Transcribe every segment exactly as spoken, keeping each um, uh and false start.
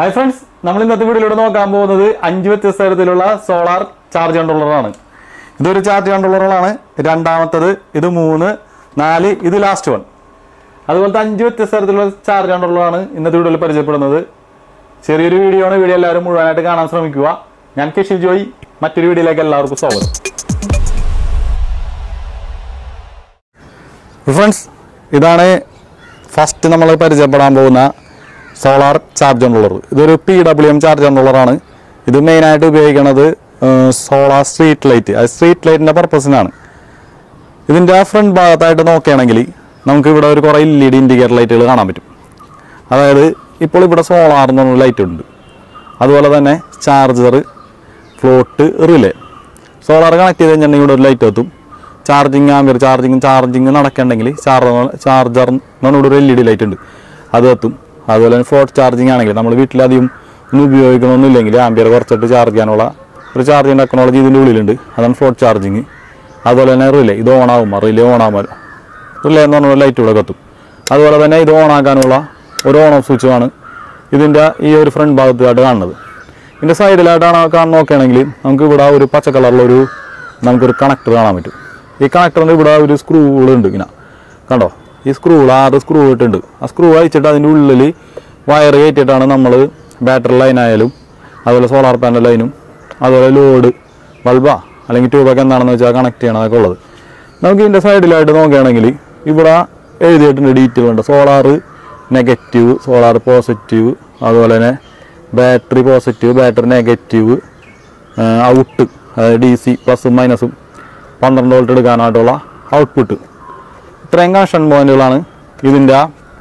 Hi friends, we will see five വ്യത്യസ്തതരത്തിലുള്ള solar charge controller. This is a charge controller. This is three, four, this is the last one. That's why five വ്യത്യസ്തതരത്തിലുള്ള charge controller. In this video, പരിചയപ്പെടുന്നത് ചെറിയൊരു video ആണ് video എല്ലാവരും മുഴുവനായിട്ട് കാണാൻ ശ്രമിക്കുക. ഞാൻ കെഷിൽ ജോയി മറ്റൊരു വീഡിയോയിലേക്ക് എല്ലാവർക്കും സ്വാഗതം. Friends, ഇതാണ് ഫസ്റ്റ് നമ്മൾ പരിചയപ്പെടാൻ പോകുന്ന solar charge controller. This is a P W M charge controller. This is main solar street light. This street light is purpose. This is the front part of the L E D indicator light. That is, now solar light. That is charger, float, relay. Solar connected light. Charging, charging, charging, charger, L E D light. That is അതുപോലെ float charging ആണെങ്കിൽ നമ്മൾ വീട്ടിൽ അധികം ഒന്നും ഉപയോഗിക്കണമെന്നില്ലെങ്കിൽ ampere കുറച്ചിട്ട് charge ചെയ്യാനുള്ള ഒരു charging technology ഇതിൻ്റെ ഉള്ളിലുണ്ട്. അതാണ് ഫോർട്ട് ചാർജിങ്. അതുപോലെ തന്നെ റിലേ ഇത് ഓൺ ആകുമ്പോൾ റിലേ ഓൺ ആകുമ്പോൾ റിലേ എന്ന് പറഞ്ഞാൽ ലൈറ്റ് ഇവിടെ കത്തും. അതുപോലെ തന്നെ ഇത് ഓൺ ആക്കാനുള്ള ഒരു ഓൺ ഓഫ് സ്വിച്ചുമാണ് ഇതിൻ്റെ ഈ ഒരു ഫ്രണ്ട് ഭാഗത്തായിട്ട് കാണുന്നത്. ഇതിൻ്റെ സൈഡിലായിട്ടാണ് കാണാൻ നോക്കുകയാണെങ്കിൽ നമുക്ക് ഇവിടെ ഒരു പച്ച കളറിലൊരു നമുക്കൊരു കണക്ടർ കാണാൻ പറ്റും. ഈ കണക്ടറിൻ്റെ ഇവിടെ ഒരു സ്ക്രൂകളുണ്ട്. ഇങ്ങനെ കണ്ടോ, ഈ സ്ക്രൂ ആറ് സ്ക്രൂ ഇട്ടുണ്ട്. ആ സ്ക്രൂ അയച്ചിട്ട് അതിൻ്റെ ഉള്ളിൽ വയർ കയറ്റിയിട്ടാണ് നമ്മൾ ബാറ്ററി ലൈൻ ആയാലും അതുപോലെ സോളാർ പാനൽ ലൈനും അതുപോലെ ലോഡ് ബൾബാ അല്ലെങ്കിൽ ട്യൂബൊക്കെ എന്താണെന്ന് വെച്ചാൽ കണക്ട് ചെയ്യണം അതൊക്കെ ഉള്ളത്. നമുക്ക് ഇതിൻ്റെ സൈഡിലായിട്ട് നോക്കുകയാണെങ്കിൽ ഇവിടെ എഴുതിയിട്ടുണ്ട് ഡീറ്റെയിൽ ഉണ്ട്. സോളാർ നെഗറ്റീവ്, സോളാർ പോസിറ്റീവ്, അതുപോലെ തന്നെ battery positive, battery negative, out അതായത് ഡി സി പ്ലസും മൈനസും പന്ത്രണ്ട് വോൾട്ട് എടുക്കാനായിട്ടുള്ള ഔട്ട്പുട്ട്. ഇത്രയും കണക്ഷൻ പോയിന്റുകളാണ് ഇതിൻ്റെ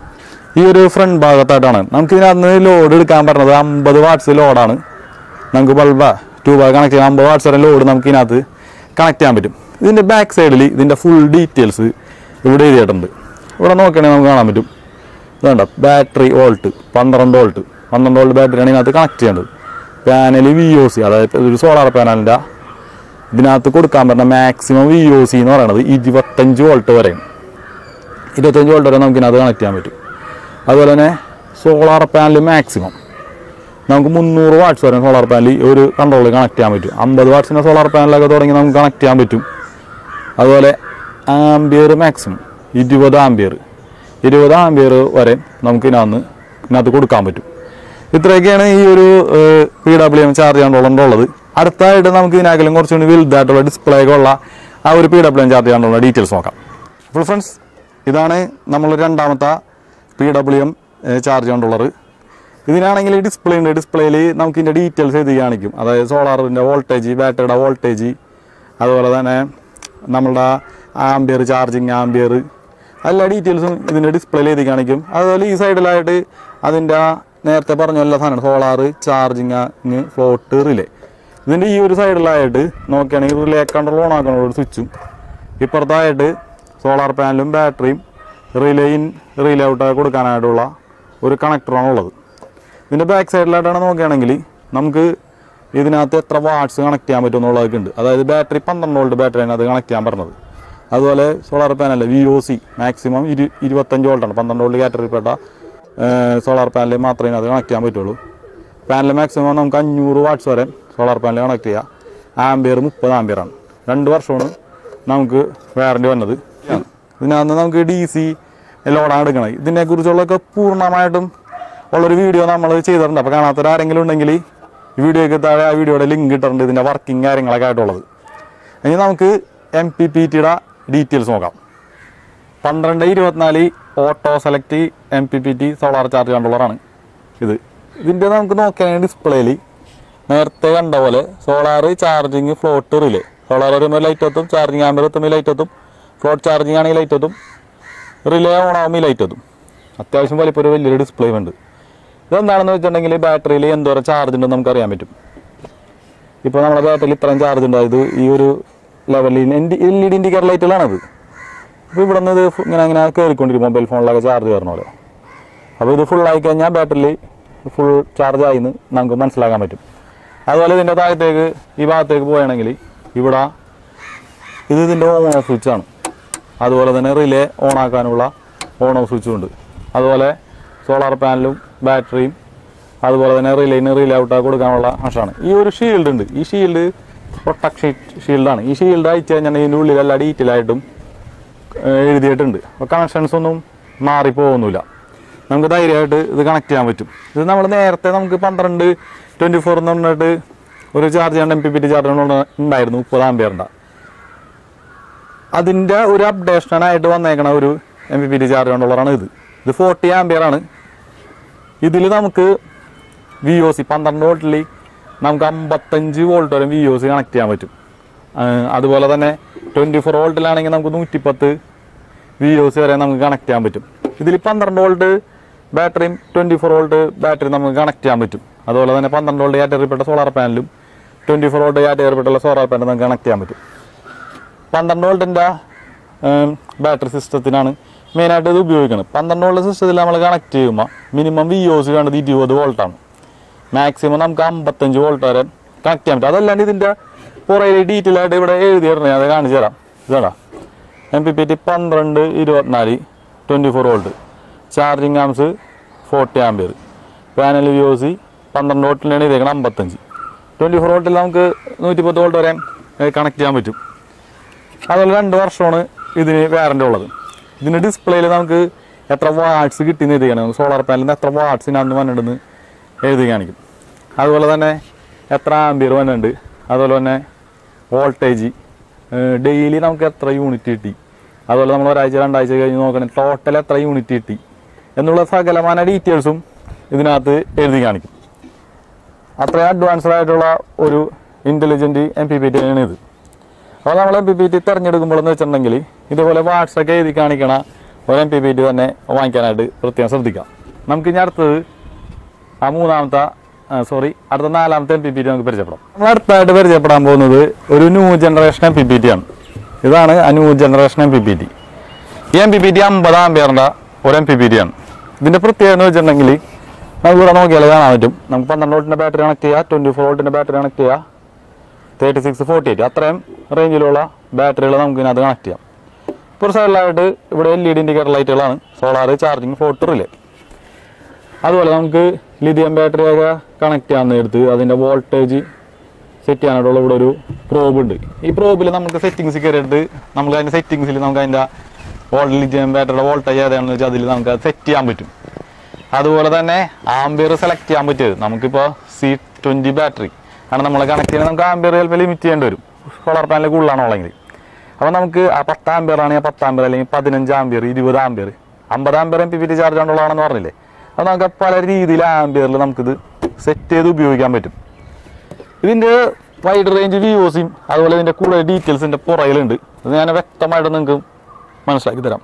ഈ ഒരു ഫ്രണ്ട് ഭാഗത്തായിട്ടാണ്. നമുക്ക് ഇതിനകത്ത് ലോഡ് എടുക്കാൻ പറഞ്ഞത് അമ്പത് വാട്ട്സ് ലോഡാണ്. നമുക്ക് ബൾബ ട്യൂബ് കണക്ട് ചെയ്യാൻ അമ്പത് വാട്ട്സ് വരെ ലോഡ് നമുക്ക് ഇതിനകത്ത് കണക്ട് ചെയ്യാൻ പറ്റും. ഇതിൻ്റെ ബാക്ക് സൈഡിൽ ഇതിൻ്റെ ഫുൾ ഡീറ്റെയിൽസ് ഇവിടെ എഴുതിയിട്ടുണ്ട്. ഇവിടെ നോക്കുകയാണെങ്കിൽ നമുക്ക് കാണാൻ പറ്റും. ഇതുണ്ട് ബാറ്ററി വോൾട്ട് പന്ത്രണ്ട് വോൾട്ട് പന്ത്രണ്ട് വോൾട്ട് ബാറ്ററിയാണ് ഇതിനകത്ത് കണക്ട് ചെയ്യേണ്ടത്. പാനൽ വി ഒ സി, അതായത് ഒരു സോളാർ പാനലിൻ്റെ ഇതിനകത്ത് കൊടുക്കാൻ പറഞ്ഞ മാക്സിമം വി ഒ സി എന്ന് പറയുന്നത് ഇരുപത്തഞ്ച് വോൾട്ട് വരെയാണ്. ഇരുപത്തഞ്ച് വോൾട്ട് വരെ നമുക്ക് ഇതിനകത്ത് കണക്ട് ചെയ്യാൻ പറ്റും. അതുപോലെ തന്നെ സോളാർ പാനൽ മാക്സിമം നമുക്ക് മുന്നൂറ് വാട്ട്സ് വരെ സോളാർ പാനൽ ഒരു കൺട്രോളിൽ കണക്ട് ചെയ്യാൻ പറ്റും. അമ്പത് വാട്ട്സിൻ്റെ സോളാർ പാനലൊക്കെ തുടങ്ങി നമുക്ക് കണക്ട് ചെയ്യാൻ പറ്റും. അതുപോലെ ആംബിയർ മാക്സിമം ഇരുപത് ആംബിയർ ഇരുപത് ആംബിയർ വരെ നമുക്ക് ഇതിനകത്ത് ഇതിനകത്ത് കൊടുക്കാൻ പറ്റും. ഇത്രയൊക്കെയാണ് ഈ ഒരു പി ഡബ്ല്യു എം ചാർജ് കൺട്രോളറിൻ്റെ ഉള്ളത്. അടുത്തായിട്ട് നമുക്ക് ഇതിനകലും കുറച്ചുകൂടി വലുതായിട്ടുള്ള ഡിസ്പ്ലേ ഒക്കെ ഉള്ള ആ ഒരു പി ഡബ്ല്യു എം ചാർജ് കൺട്രോളറിൻ്റെ ഡീറ്റെയിൽസ് നോക്കാം. അപ്പോൾ ഫ്രണ്ട്സ്, ഇതാണ് നമ്മൾ രണ്ടാമത്തെ P W M charge controller. ഇതിനാണെങ്കിൽ ഡിസ്പ്ലേ ഉണ്ട്. ഡിസ്പ്ലേയിൽ നമുക്ക് ഇതിൻ്റെ ഡീറ്റെയിൽസ് എഴുതി കാണിക്കും. അതായത് സോളാറിൻ്റെ വോൾട്ടേജ്, ബാറ്ററിയുടെ വോൾട്ടേജ്, അതുപോലെ തന്നെ നമ്മളുടെ ആംബിയർ, ചാർജിങ് ആംബിയർ, എല്ലാ ഡീറ്റെയിൽസും ഇതിൻ്റെ ഡിസ്പ്ലേയിൽ എഴുതി കാണിക്കും. അതുപോലെ ഈ സൈഡിലായിട്ട് അതിൻ്റെ നേരത്തെ പറഞ്ഞ എല്ലാ സാധനമാണ് സോളാർ, ചാർജിങ്, ഫ്ലോട്ട്, റിലേ. ഇതിൻ്റെ ഈ ഒരു സൈഡിലായിട്ട് നോക്കുകയാണെങ്കിൽ റിലേ കൺട്രോൾ ഓൺ ആക്കുന്ന ഒരു സ്വിച്ചും, ഇപ്പുറത്തായിട്ട് സോളാർ പാനലും ബാറ്ററിയും റിലേയും റിലേ ഔട്ട് കൊടുക്കാനായിട്ടുള്ള ഒരു കണക്ടറാണ് ഉള്ളത്. ഇതിൻ്റെ ബാക്ക് സൈഡിലായിട്ടാണ് നോക്കുകയാണെങ്കിൽ നമുക്ക് ഇതിനകത്ത് എത്ര വാട്ട്സ് കണക്ട് ചെയ്യാൻ പറ്റും എന്നുള്ളതൊക്കെ ഉണ്ട്. അതായത് ബാറ്ററി പന്ത്രണ്ട് വോൾട്ട് ബാറ്ററിയാണ് അത് കണക്ട് ചെയ്യാൻ പറഞ്ഞത്. അതുപോലെ solar panel V O C maximum ഇരു ഇരുപത്തഞ്ച് വോൾട്ടാണ്. പന്ത്രണ്ട് വോൾട്ട് കാറ്റഗറിയിൽപ്പെട്ട സോളാർ പാനൽ മാത്രമേ അത് കണക്ട് ചെയ്യാൻ പറ്റുള്ളൂ. പാനൽ മാക്സിമം നമുക്ക് അഞ്ഞൂറ് വാട്ട്സ് വരെ സോളാർ പാനൽ കണക്ട് ചെയ്യാം. ആംബിയർ മുപ്പത് ആംബിയറാണ്. രണ്ട് വർഷമാണ് നമുക്ക് വാറൻറ്റി വന്നത്. ഇതിനകത്ത് നമുക്ക് ഡി സി ലോഡാണ് എടുക്കണം. ഇതിനെക്കുറിച്ചുള്ളതൊക്കെ പൂർണ്ണമായിട്ടും ഉള്ളൊരു വീഡിയോ നമ്മൾ ചെയ്തിട്ടുണ്ട്. അപ്പോൾ കാണാത്തവരാരെങ്കിലും ഉണ്ടെങ്കിൽ ഈ വീഡിയോയ്ക്ക് താഴെ ആ വീഡിയോയുടെ ലിങ്ക് ഇട്ടിട്ടുണ്ട്, ഇതിൻ്റെ വർക്കിംഗ് കാര്യങ്ങളൊക്കെ ആയിട്ടുള്ളത്. ഇനി നമുക്ക് എം പി പി ടിയുടെ ഡീറ്റെയിൽസ് നോക്കാം. പന്ത്രണ്ട് ഇരുപത്തിനാല് auto select M P P T solar charge കൺട്രോളറാണ് ഇത്. ഇതിൻ്റെ നമുക്ക് നോക്കുകയാണെങ്കിൽ ഡിസ്പ്ലേയിൽ നേരത്തെ കണ്ട പോലെ solar, charging, float, relay. Solar വരുമ്പോൾ ലൈറ്റ് എത്തും, ചാർജിങ് ആംബിയർ എത്തുമ്പോൾ ലൈറ്റ് എത്തും, ഫ്ലോട്ട് ചാർജിങ് ആണെങ്കിൽ ലൈറ്റ് എത്തും, റിലേ ഓൺ ആകുമ്പോൾ ലൈറ്റ് എത്തും. അത്യാവശ്യം വലിപ്പം ഒരു വലിയൊരു ഡിസ്പ്ലേ ഉണ്ട്. ഇതെന്താണെന്ന് വെച്ചിട്ടുണ്ടെങ്കിൽ ബാറ്ററിയിൽ എന്തോരം ചാർജ് ഉണ്ടെന്ന് നമുക്ക് അറിയാൻ പറ്റും. ഇപ്പോൾ നമ്മുടെ ബാറ്ററിയിൽ ഇത്രയും ചാർജ് ഉണ്ട്. ഇത് ഈ ഒരു ലെവലിൽ എൽ ഇ ഡി ഇൻഡിക്കേറ്റർ ലൈറ്റുകളാണത്. അപ്പോൾ ഇവിടെ നിന്ന് ഇത് ഇങ്ങനെ ഇങ്ങനെ കയറിക്കൊണ്ടിരിക്കും മൊബൈൽ ഫോണിലൊക്കെ ചാർജ് കയറണ പോലെ. അപ്പോൾ ഇത് ഫുൾ ആയി കഴിഞ്ഞാൽ ബാറ്ററിയിൽ ഫുൾ ചാർജ് ആയിന്ന് നമുക്ക് മനസ്സിലാക്കാൻ പറ്റും. അതുപോലെ ഇതിൻ്റെ താഴത്തേക്ക് ഈ ഭാഗത്തേക്ക് പോവുകയാണെങ്കിൽ ഇവിടെ ഇത് ഇതിൻ്റെ ഓൺ ഓഫ് സ്വിച്ചാണ്. അതുപോലെ തന്നെ റിലേ ഓൺ ആക്കാനുള്ള ഓൺ ഓഫ് സ്വിച്ചും ഉണ്ട്. അതുപോലെ സോളാർ പാനലും ബാറ്ററിയും അതുപോലെ തന്നെ റിലേന് റിലേ ഔട്ടൊക്കെ കൊടുക്കാനുള്ള കണക്ഷനാണ്. ഈ ഒരു ഷീൽഡ് ഉണ്ട്. ഈ ഷീൽഡ് പ്രൊട്ടക്ഷൻ ഷീൽഡാണ്. ഈ ഷീൽഡ് അയച്ചു കഴിഞ്ഞാൽ ഇതിൻ്റെ ഉള്ളിൽ എല്ലാ ഡീറ്റെയിൽ ആയിട്ടും എഴുതിയിട്ടുണ്ട്. അപ്പോൾ കണക്ഷൻസ് ഒന്നും മാറിപ്പോകുന്നില്ല. നമുക്ക് ധൈര്യമായിട്ട് ഇത് കണക്ട് ചെയ്യാൻ പറ്റും. ഇത് നമ്മൾ നേരത്തെ നമുക്ക് പന്ത്രണ്ട് ട്വൻറ്റി ഫോർ എന്ന് പറഞ്ഞിട്ട് ഒരു ചാർജ് ചെയ്യേണ്ട M P P T charge ഉണ്ടായിരുന്നു, മുപ്പത് ആംപിയറിൻ്റെ. അതിൻ്റെ ഒരു അപ്ഡേഷനായിട്ട് വന്നേക്കണ ഒരു M P P T charge കൊണ്ടുള്ളതാണ് ഇത്. ഇത് ഫോർട്ടി ആംപിയറാണ്. ഇതിൽ നമുക്ക് വി ഒ സി പന്ത്രണ്ട് വോൾട്ടിൽ നമുക്ക് അമ്പത്തഞ്ച് വോൾട്ട് വരെ വി ഒ സി കണക്ട് ചെയ്യാൻ പറ്റും. അതുപോലെ തന്നെ ട്വൻറ്റി ഫോർ വോൾട്ടിലാണെങ്കിൽ നമുക്ക് നൂറ്റിപ്പത്ത് വി ഒ സി വരെ നമുക്ക് കണക്ട് ചെയ്യാൻ പറ്റും. ഇതിൽ പന്ത്രണ്ട് വോൾട്ട് ബാറ്ററിയും ട്വൻറ്റി ഫോർ വോൾട്ട് ബാറ്ററി നമുക്ക് കണക്ട് ചെയ്യാൻ പറ്റും. അതുപോലെ തന്നെ പന്ത്രണ്ട് വോൾട്ട് കാറ്റഗറിപ്പെട്ട സോളാർ പാനലും ട്വൻറ്റി ഫോർ വോൾട്ട് കാറ്റഗറിപ്പെട്ടുള്ള സോളാർ പാനൽ നമുക്ക് കണക്ട് ചെയ്യാൻ പറ്റും. പന്ത്രണ്ട് വോൾട്ടിൻ്റെ ബാറ്ററി സിസ്റ്റത്തിനാണ് മെയിനായിട്ട് ഇത് ഉപയോഗിക്കുന്നത്. പന്ത്രണ്ട് വോൾട്ട് സിസ്റ്റത്തിൽ നമ്മൾ കണക്ട് ചെയ്യുമ്പോൾ മിനിമം വി ഒ സി വേണ്ടത് ഇരുപത് വോൾട്ടാണ്. മാക്സിമം നമുക്ക് അമ്പത്തഞ്ച് വോൾട്ട് വരെ കണക്ട് ചെയ്യാൻ പറ്റും. അതല്ലാണ്ട് ഇതിൻ്റെ പുറകിൽ ഡീറ്റെയിൽ ആയിട്ട് ഇവിടെ എഴുതിയിടണേ, അത് കാണിച്ചു തരാം. ഇതാ എം പി പി ടി പന്ത്രണ്ട് ഇരുപത്തിനാല് twenty four volt, charging amps forty ampere, panel V O C പന്ത്രണ്ട് വോൾട്ടിലാണ് ഇതേക്കണം അമ്പത്തഞ്ച്. ട്വൻറ്റി ഫോർ വോൾട്ടിൽ നമുക്ക് നൂറ്റിപ്പത്ത് വോൾട്ട് വരെ കണക്ട് ചെയ്യാൻ പറ്റും. അതുപോലെ രണ്ട് വർഷമാണ് ഇതിന് വാറൻ്റി ഉള്ളത്. ഇതിൻ്റെ ഡിസ്പ്ലേയിൽ നമുക്ക് എത്ര വാട്ട്സ് കിട്ടിയെന്ന് എഴുതി കാണിക്കും. സോളാർ പാനലിൽ നിന്ന് എത്ര വാട്ട്സിനാന്ന് വന്നിട്ടുണ്ടെന്ന് എഴുതി കാണിക്കും. അതുപോലെ തന്നെ എത്ര ആംപിയർ വന്നിട്ടുണ്ട്, അതുപോലെ തന്നെ വോൾട്ടേജ് ഡെയിലി നമുക്ക് എത്ര യൂണിറ്റ് കിട്ടി, അതുപോലെ നമ്മൾ ഒരാഴ്ച രണ്ടാഴ്ച കഴിഞ്ഞ് നോക്കണമെങ്കിൽ ടോട്ടൽ എത്ര യൂണിറ്റ് കിട്ടി എന്നുള്ള സകലമായ ഡീറ്റെയിൽസും ഇതിനകത്ത് എഴുതി കാണിക്കും. അത്രയും അഡ്വാൻസ്ഡ് ആയിട്ടുള്ള ഒരു intelligent M P P T ആണ് ഇത്. അപ്പോൾ നമ്മൾ എം പി പി ടി തിരഞ്ഞെടുക്കുമ്പോഴെന്ന് വെച്ചിട്ടുണ്ടെങ്കിൽ ഇതുപോലെ വാട്സൊക്കെ എഴുതി കാണിക്കണ ഒരു എം പി പി ടി തന്നെ വാങ്ങിക്കാനായിട്ട് പ്രത്യേകം ശ്രദ്ധിക്കാം. നമുക്ക് ഇനി അടുത്തത് ആ മൂന്നാമത്തെ സോറി അടുത്ത നാലാമത്തെ എം പി പി ടി നമുക്ക് പരിചയപ്പെടാം. നമ്മൾ അടുത്തായിട്ട് പരിചയപ്പെടാൻ പോകുന്നത് ഒരു new generation M P P T ആണ്. ഇതാണ് ആ new generation M P P T. ഈ എം പി പി ടി അമ്പത് ആംപിയറിൻ്റെ ഒരു എം പി പി ടി ആണ്. ഇതിൻ്റെ പ്രത്യേകത എന്ന് വെച്ചിട്ടുണ്ടെങ്കിൽ നമുക്ക് ഇവിടെ നോക്കിയാൽ കാണാൻ പറ്റും. നമുക്ക് പന്ത്രണ്ട് വോൾട്ടിൻ്റെ ബാറ്ററി കണക്ട് ചെയ്യുക, ട്വൻറ്റി ഫോർ വോൾട്ടിൻ്റെ ബാറ്ററി കണക്ട് ചെയ്യുക, തേർട്ടി സിക്സ് ഫോർട്ടി എയ്റ്റ് അത്രയും റേഞ്ചിലുള്ള ബാറ്ററികൾ നമുക്ക് ഇതിനകത്ത് കണക്ട് ചെയ്യാം. ഇപ്പോൾ ഒരു സൈഡിലായിട്ട് ഇവിടെ എൽ ഇ ഡി ഇൻഡിക്കേറ്റർ ലൈറ്റുകളാണ്, സോളാർ ചാർജിങ് ഫോർട്ട് റിലേ. അതുപോലെ നമുക്ക് ലിഥിയം ബാറ്ററിയൊക്കെ കണക്ട് ചെയ്യാൻ നേരത്ത് അതിൻ്റെ വോൾട്ടേജ് സെറ്റ് ചെയ്യാനായിട്ടുള്ള ഇവിടെ ഒരു പ്രോബ് ഉണ്ട്. ഈ പ്രോബിൽ നമുക്ക് സെറ്റിങ്സ് കയറിയിട്ട് നമുക്ക് അതിൻ്റെ സെറ്റിങ്സിൽ നമുക്ക് അതിൻ്റെ വോൾട്ട് ലിഥിയം ബാറ്ററിയുടെ വോൾട്ടേജ് ഏതാണെന്ന് വെച്ചാൽ അതിൽ നമുക്ക് അത് സെറ്റ് ചെയ്യാൻ പറ്റും. അതുപോലെ തന്നെ ആംബിയർ സെലക്ട് ചെയ്യാൻ പറ്റിയത് നമുക്കിപ്പോൾ സി ട്വൻറ്റി ബാറ്ററി ആണ് നമ്മൾ കണക്ട് ചെയ്യുന്നത്. നമുക്ക് ആംബിയർ ചിലപ്പോൾ ലിമിറ്റ് ചെയ്യേണ്ടി വരും, സോളാർ പാനൽ കൂടുതലാണുള്ളെങ്കിൽ. അപ്പോൾ നമുക്ക് ആ പത്ത് ആംബിയർ ആണെങ്കിൽ പത്ത് ആംബിയർ, അല്ലെങ്കിൽ പതിനഞ്ച് ആംബിയർ, ഇരുപത് ആംബിയർ, അമ്പത് ampere M P P T charge കൊണ്ടുള്ളതാണെന്ന് പറഞ്ഞില്ലേ. അപ്പോൾ നമുക്ക് പല രീതിയിൽ ആംബിയറിൽ നമുക്കിത് സെറ്റ് ചെയ്ത് ഉപയോഗിക്കാൻ പറ്റും. ഇതിൻ്റെ വൈഡ് റേഞ്ച് വി ഒ സിയും അതുപോലെ ഇതിൻ്റെ കൂടുതൽ ഡീറ്റെയിൽസിൻ്റെ പുറയിലുണ്ട്. അത് ഞാൻ വ്യക്തമായിട്ട് നിങ്ങൾക്ക് മനസ്സിലാക്കി തരാം.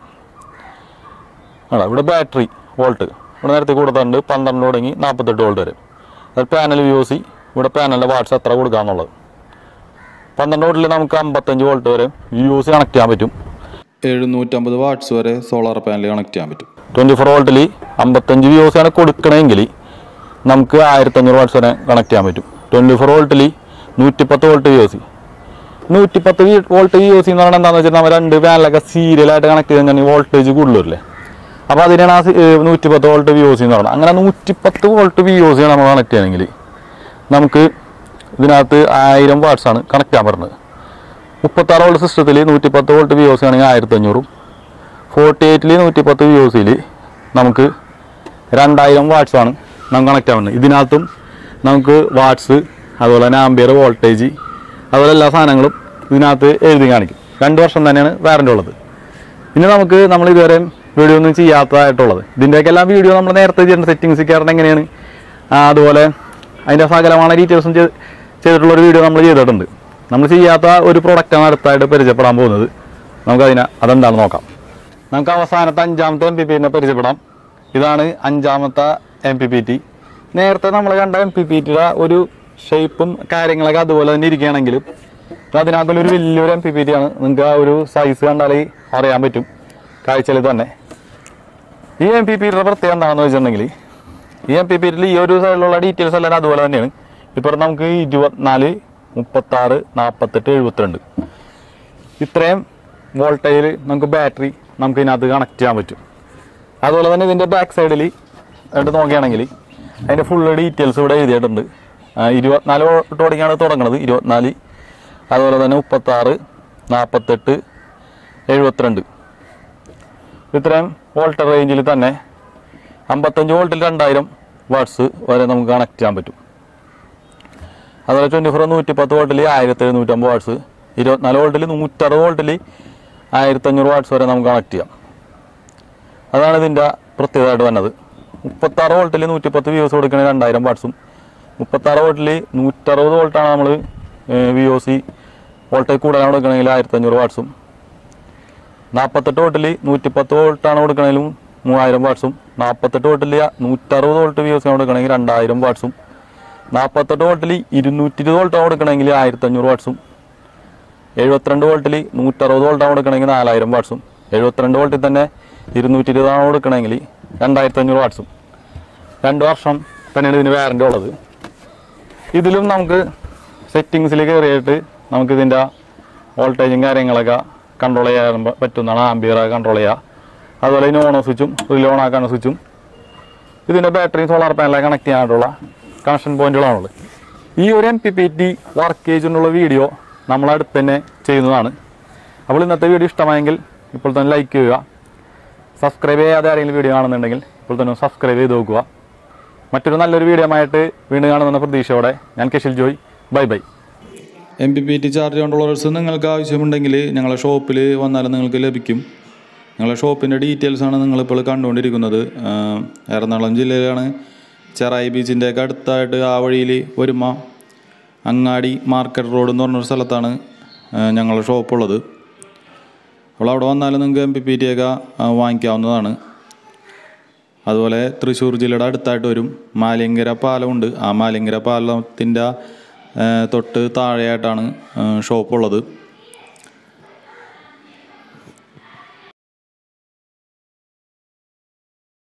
ആണോ ഇവിടെ ബാറ്ററി വോൾട്ട് ഇവിടെ നേരത്തെ കൊടുത്തിട്ടുണ്ട്, പന്ത്രണ്ട് തുടങ്ങി നാൽപ്പത്തെട്ട് വോൾട്ട് വരെ. അത് പാനൽ വി ഒ സി ഇവിടെ പാനലിൻ്റെ വാട്ട്സ് എത്ര കൊടുക്കാമെന്നുള്ളത്. പന്ത്രണ്ട് വോൾട്ടിൽ നമുക്ക് അമ്പത്തഞ്ച് വോൾട്ട് വരെ വി ഒ സി കണക്ട് ചെയ്യാൻ പറ്റും. എഴുന്നൂറ്റമ്പത് വാട്ട്സ് വരെ സോളാർ പാനൽ കണക്ട് ചെയ്യാൻ പറ്റും. ട്വൻറ്റി ഫോർ വോൾട്ടിൽ അമ്പത്തഞ്ച് വി ഒ സി ആണ് കൊടുക്കണമെങ്കിൽ നമുക്ക് ആയിരത്തഞ്ഞൂറ് വാട്ട്സ് വരെ കണക്ട് ചെയ്യാൻ പറ്റും. ട്വൻറ്റി ഫോർ വോൾട്ടിൽ നൂറ്റിപ്പത്ത് വോൾട്ട് വി ഒ സി നൂറ്റിപ്പത്ത് വോൾട്ട് വി ഒ സി എന്ന് പറഞ്ഞാൽ എന്താണെന്ന് വെച്ചാൽ നമ്മൾ രണ്ട് പാനലൊക്കെ സീരിയലായിട്ട് കണക്ട് ചെയ്ത് കഴിഞ്ഞാൽ വോൾട്ടേജ് കൂടുതലല്ലേ. അപ്പോൾ അതിനാണ് ആ നൂറ്റിപ്പത്ത് വോൾട്ട് വി ഒ സി എന്ന് പറയുന്നത്. അങ്ങനെ നൂറ്റിപ്പത്ത് വോൾട്ട് വി ഒ സി നമ്മൾ കണക്ട് ചെയ്യണമെങ്കിൽ നമുക്ക് ഇതിനകത്ത് ആയിരം വാട്ട്സാണ് കണക്ട് ചെയ്യാൻ പറഞ്ഞത്. മുപ്പത്താറ് വോൾട്ട് സിസ്റ്റത്തിൽ നൂറ്റിപ്പത്ത് വോൾട്ട് വി ഒ സി ആണെങ്കിൽ ആയിരത്തഞ്ഞൂറും, ഫോർട്ടി എയ്റ്റിൽ നൂറ്റിപ്പത്ത് വി ഒ സിയിൽ നമുക്ക് രണ്ടായിരം വാട്ട്സാണ് നമുക്ക് കണക്ട് ചെയ്യാൻ പറ്റുന്നത്. ഇതിനകത്തും നമുക്ക് വാട്ട്സ് അതുപോലെ തന്നെ ആംബിയർ വോൾട്ടേജ് അതുപോലെ എല്ലാ സാധനങ്ങളും ഇതിനകത്ത് എഴുതി കാണിക്കും. രണ്ട് വർഷം തന്നെയാണ് വാറൻ്റി ഉള്ളത്. ഇനി നമുക്ക് നമ്മൾ ഇതുവരെ വീഡിയോ ഒന്നും ചെയ്യാത്തതായിട്ടുള്ളത് ഇതിൻ്റെയൊക്കെ എല്ലാ വീഡിയോ നമ്മൾ നേരത്തെ ചെയ്യേണ്ട സെറ്റിങ്സ് കയറണം എങ്ങനെയാണ്, അതുപോലെ അതിൻ്റെ സകലமான ഡീറ്റെയിൽസും ചെയ്തിട്ടുള്ളൊരു വീഡിയോ നമ്മൾ ചെയ്തിട്ടുണ്ട്. നമ്മൾ ചെയ്യാത്ത ഒരു പ്രൊഡക്റ്റാണ് അടുത്തായിട്ട് പരിചയപ്പെടാൻ പോകുന്നത്. നമുക്കതിനെ അതെന്താണെന്ന് നോക്കാം. നമുക്ക് അവസാനത്തെ അഞ്ചാമത്തെ എം പി പി ടിനെ പരിചയപ്പെടാം. ഇതാണ് അഞ്ചാമത്തെ എം പി പി ടി. നേരത്തെ നമ്മൾ കണ്ട എം പി പി ടിയുടെ ഒരു ഷേപ്പും കാര്യങ്ങളൊക്കെ അതുപോലെ തന്നെ ഇരിക്കുകയാണെങ്കിലും അതിനകത്തുള്ളൊരു വലിയൊരു എം പി പി ടി ആണ്. നിങ്ങൾക്ക് ആ ഒരു സൈസ് കണ്ടാൽ അറിയാൻ പറ്റും കാഴ്ചയിൽ തന്നെ. ഈ എം പി പി ടിയുടെ പ്രത്യേകം എന്താണെന്ന് വെച്ചിട്ടുണ്ടെങ്കിൽ ഈ എം പി പി ടിയിൽ ഈ ഒരു സൈഡിലുള്ള ഡീറ്റെയിൽസ് എല്ലാം അതുപോലെ തന്നെയാണ്. ഇപ്പോൾ നമുക്ക് ഇരുപത്തിനാല് മുപ്പത്താറ് നാൽപ്പത്തെട്ട് എഴുപത്തിരണ്ട് ഇത്രയും വോൾട്ടേജിൽ നമുക്ക് ബാറ്ററി നമുക്ക് ഇതിനകത്ത് കണക്ട് ചെയ്യാൻ പറ്റും. അതുപോലെ തന്നെ ഇതിൻ്റെ ബാക്ക് സൈഡിൽ എടുത്ത് നോക്കുകയാണെങ്കിൽ അതിൻ്റെ ഫുള്ള് ഡീറ്റെയിൽസ് ഇവിടെ എഴുതിയിട്ടുണ്ട്. ഇരുപത്തിനാല് വോൾട്ട് ഓടിക്കാണ് തുടങ്ങുന്നത്, ഇരുപത്തിനാല്, അതുപോലെ തന്നെ മുപ്പത്താറ്, നാൽപ്പത്തെട്ട്, എഴുപത്തിരണ്ട്. ഇത്രയും വോൾട്ട് റേഞ്ചിൽ തന്നെ അമ്പത്തഞ്ച് വോൾട്ടിൽ രണ്ടായിരം വാട്ട്സ് വരെ നമുക്ക് കണക്ട് ചെയ്യാൻ പറ്റും. അതുപോലെ ട്വൻറ്റി ഫോർ നൂറ്റി പത്ത് വോൾട്ടിൽ ആയിരത്തി എഴുന്നൂറ്റമ്പത് വാട്ട്സ്, ഇരുപത്തിനാല് വോൾട്ടിൽ നൂറ്ററുപത് വോൾട്ടിൽ ആയിരത്തഞ്ഞൂറ് വാട്ട്സ് വരെ നമുക്ക് കണക്ട് ചെയ്യാം. അതാണ് ഇതിൻ്റെ പ്രത്യേകമായിട്ട് വന്നത്. മുപ്പത്താറ് വോൾട്ടിൽ നൂറ്റിപ്പത്ത് വി ഒ സി കൊടുക്കണമെങ്കിൽ രണ്ടായിരം വാട്ട്സും, മുപ്പത്താറ് വോൾട്ടിൽ നൂറ്ററുപത് വോൾട്ടാണ് നമ്മൾ വി ഒ സി വോൾട്ടേജ് കൂടുതലാണ് കൊടുക്കണമെങ്കിൽ ആയിരത്തഞ്ഞൂറ് വാട്ട്സും, നാൽപ്പത്തെട്ട് വോൾട്ടിൽ നൂറ്റിപ്പത്ത് വോൾട്ടാണ് കൊടുക്കണമെങ്കിലും മൂവായിരം വാട്ട്സും, നാൽപ്പത്തെട്ട് വോൾട്ടിൽ നൂറ്ററുപത് വോൾട്ട് വി ഒ സി കൊടുക്കണമെങ്കിൽ രണ്ടായിരം വാട്ട്സും, നാൽപ്പത്തെട്ട് വോൾട്ടിൽ ഇരുന്നൂറ്റി ഇരുപത് വോൾട്ടാണ് കൊടുക്കണമെങ്കിൽ ആയിരത്തഞ്ഞൂറ് വാട്ട്സും, എഴുപത്തിരണ്ട് വോൾട്ടിൽ നൂറ്ററുപത് വോൾട്ടാണ് കൊടുക്കണമെങ്കിൽ നാലായിരം വാട്ട്സും, എഴുപത്തിരണ്ട് വോൾട്ടിൽ തന്നെ ഇരുന്നൂറ്റി ഇരുപതാണ് കൊടുക്കണമെങ്കിൽ രണ്ടായിരത്തി അഞ്ഞൂറ് വാട്ട്സും. രണ്ട് വർഷം തന്നെയാണ് ഇതിന് വാറൻറ്റി ഉള്ളത്. ഇതിലും നമുക്ക് സെറ്റിങ്സിൽ കയറിയിട്ട് നമുക്കിതിൻ്റെ വോൾട്ടേജും കാര്യങ്ങളൊക്കെ കൺട്രോൾ ചെയ്യാൻ പറ്റുന്നതാണ്. ആംബിയർ കൺട്രോൾ ചെയ്യുക, അതുപോലെ ഇതിന് ഓണോ സ്വിച്ചും റിലേ ഓൺ ആക്കാനുള്ള സ്വിച്ചും ഇതിൻ്റെ ബാറ്ററിയും സോളാർ പാനലൊക്കെ കണക്ട് ചെയ്യാനായിട്ടുള്ള കണക്ഷൻ പോയിന്റുകളാണുള്ളത്. ഈ ഒരു എം പി പി ടി വർക്കേജിനുള്ള വീഡിയോ നമ്മളടുത്ത് തന്നെ ചെയ്യുന്നതാണ്. അപ്പോൾ ഇന്നത്തെ വീഡിയോ ഇഷ്ടമായെങ്കിൽ ഇപ്പോൾ തന്നെ ലൈക്ക് ചെയ്യുക. സബ്സ്ക്രൈബ് ചെയ്യാതെ ആരെങ്കിലും വീഡിയോ കാണുന്നുണ്ടെങ്കിൽ ഇപ്പോൾ തന്നെ സബ്സ്ക്രൈബ് ചെയ്ത് നോക്കുക. മറ്റൊരു നല്ലൊരു വീഡിയോ ആയിട്ട് വീണ്ടും കാണുന്ന പ്രതീക്ഷയോടെ ഞാൻ Keshil Joy. Bye bye. M P P T charge controllers നിങ്ങൾക്ക് ആവശ്യമുണ്ടെങ്കിൽ ഞങ്ങളുടെ ഷോപ്പിൽ വന്നാലും നിങ്ങൾക്ക് ലഭിക്കും. ഞങ്ങളുടെ ഷോപ്പിൻ്റെ ഡീറ്റെയിൽസാണ് നിങ്ങളിപ്പോൾ കണ്ടുകൊണ്ടിരിക്കുന്നത്. എറണാകുളം ജില്ലയിലാണ്, ചെറായി ബീച്ചിൻ്റെയൊക്കെ അടുത്തായിട്ട് ആ വഴിയിൽ വരുമ്പോൾ അങ്ങാടി മാർക്കറ്റ് റോഡ് എന്ന് പറഞ്ഞൊരു സ്ഥലത്താണ് ഞങ്ങളുടെ ഷോപ്പുള്ളത്. അപ്പോൾ അവിടെ വന്നാലും നിങ്ങൾക്ക് എം പി പി ടി ഒക്കെ വാങ്ങിക്കാവുന്നതാണ്. അതുപോലെ തൃശ്ശൂർ ജില്ലയുടെ അടുത്തായിട്ട് വരും മാലിങ്കര പാലമുണ്ട്. ആ മാലിങ്കര പാലത്തിൻ്റെ തൊട്ട് താഴെയായിട്ടാണ് ഷോപ്പുള്ളത്.